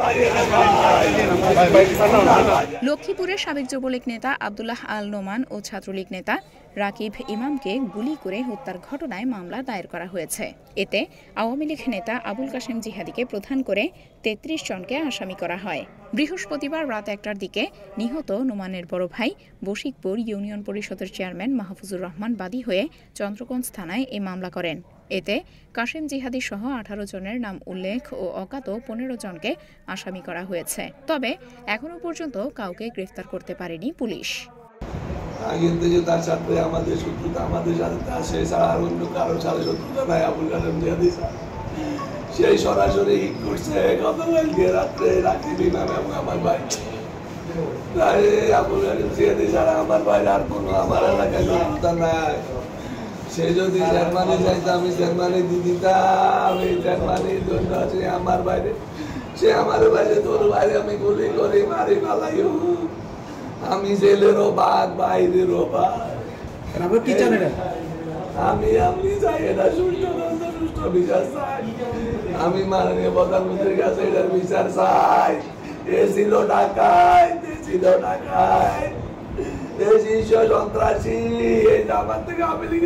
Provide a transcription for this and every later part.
লক্ষ্মীপুরের সাবেক যুবলীগ নেতা আব্দুল্লাহ আল নোমান ও ছাত্রলীগ নেতা রাকিব ইমামকে গুলি করে হত্যার ঘটনায় মামলা দায়ের করা হয়েছে। এতে আওয়ামী লীগ নেতা আবুল কাশেম জিহাদিকে প্রধান করে ৩৩ জনকে আসামি করা হয়। বৃহস্পতিবার রাত ১টার দিকে নিহত নোমানের বড় ভাই বশিকপুর ইউনিয়ন পরিষদের চেয়ারম্যান মাহফুজুর রহমান বাদী হয়ে চন্দ্রগঞ্জ থানায় এই মামলা করেন। এতে কাশেম জিহাদি সহ ১৮ জনের নাম উল্লেখ ও অজ্ঞাত ১৫ জনকে আসামি করা হয়েছে। তবে এখনো পর্যন্ত কাউকে গ্রেফতার করতে পারেনি পুলিশ। আগের থেকে তার সাথে আমাদের শত্রুতা, আমাদের সাথে তার সে ছাড়া আর অন্য কারোর সাথে শত্রুতা নাই। আবুল কাশেম জিহাদি সেই সরাসরি হিট করছে গতকালকে রাত্রে রাকিব ইমাম এবং আমার ভাই। তাই আবুল কাশেম জিহাদি ছাড়া আমার ভাই আর কোনো আমার এলাকায় শত্রুতা নাই। সে যদি জার্মানি যাইতো আমি জার্মানি দিয়ে দিতাম। এই জার্মানির জন্য আছে আমার বাইরে, সে আমার বাইরে তোর বাইরে আমি গুলি করি মারি পালাইও। আমি জেলেরও বাদ বাইরেরও বাদ। কি জানেন? আমি চাই এটা সুষ্ঠ বিচার চাই। আমি মাননীয় প্রধানমন্ত্রীর কাছে এটার বিচার চাই। এ ছিল ঢাকায়, সন্ত্রাসী। এই আমার থেকে আমি লিখে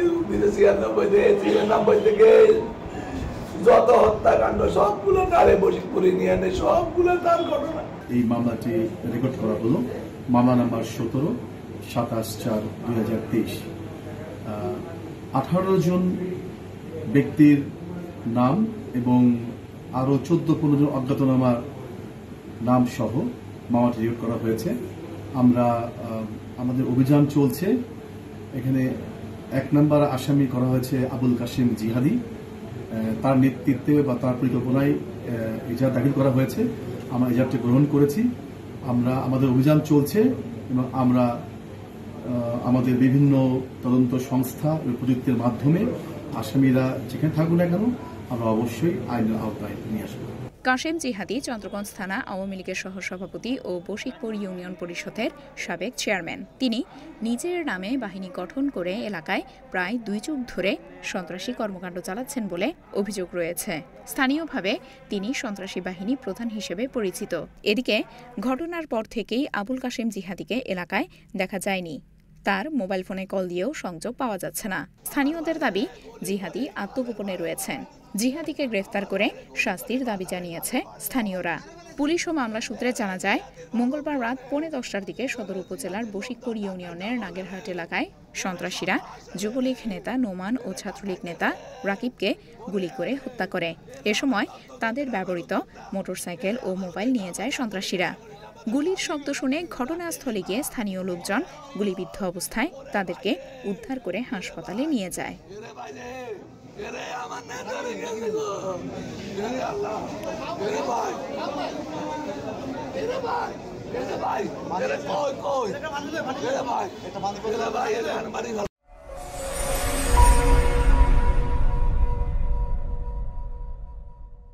96 থেকে যত হত্যাকাণ্ড সবগুলো তারে বশিকপুরে নিয়ে আনে, সবগুলো তার ঘটনা। এই মামলাটি রেকর্ড করা হলো মামলা নাম্বার 17 27/4/2023। 18 জন ব্যক্তির নাম এবং আরো 14-15 জন অজ্ঞাতনামার নাম সহ মামলাটি রেকর্ড করা হয়েছে। আমরা আমাদের অভিযান চলছে। এখানে 1 নম্বর আসামি করা হয়েছে আবুল কাশেম জিহাদি। তার নেতৃত্বে বা তার পরিকল্পনায় এজাহার দাখিল করা হয়েছে। আমরা এজাহারটি গ্রহণ করেছি। আমাদের অভিযান চলছে এবং আমরা আমাদের বিভিন্ন তদন্ত সংস্থা এবং প্রযুক্তির মাধ্যমে আসামিরা যেখানে থাকুক না কেন আমরা অবশ্যই আইনের আওতায় নিয়ে আসবো। কাশেম জিহাদি চন্দ্রগঞ্জ থানা আওয়ামী লীগের সহসভাপতি ও বশিকপুর ইউনিয়ন পরিষদের সাবেক চেয়ারম্যান। তিনি নিজের নামে বাহিনী গঠন করে এলাকায় প্রায় 2 যুগ ধরে সন্ত্রাসী কর্মকাণ্ড চালাচ্ছেন বলে অভিযোগ রয়েছে। স্থানীয়ভাবে তিনি সন্ত্রাসী বাহিনী প্রধান হিসেবে পরিচিত। এদিকে ঘটনার পর থেকেই আবুল কাশেম জিহাদিকে এলাকায় দেখা যায়নি। তার মোবাইল ফোনে কল দিয়েও সংযোগ পাওয়া যাচ্ছে না। স্থানীয়দের দাবি জিহাদি আত্মগোপনে রয়েছেন। জিহাদিকে গ্রেফতার করে শাস্তির দাবি জানিয়েছে স্থানীয়রা। পুলিশ ও মামলা সূত্রে জানা যায়, মঙ্গলবার রাত 10:45টার দিকে সদর উপজেলার বশিকপুর ইউনিয়নের নাগেরহাট এলাকায় সন্ত্রাসীরা যুবলীগ নেতা নোমান ও ছাত্রলীগ নেতা রাকিবকে গুলি করে হত্যা করে। এ সময় তাদের ব্যবহৃত মোটরসাইকেল ও মোবাইল নিয়ে যায় সন্ত্রাসীরা। গুলির শব্দ শুনে ঘটনাস্থলে গিয়ে স্থানীয় লোকজন গুলিবিদ্ধ অবস্থায় তাদেরকে উদ্ধার করে হাসপাতালে নিয়ে যায়।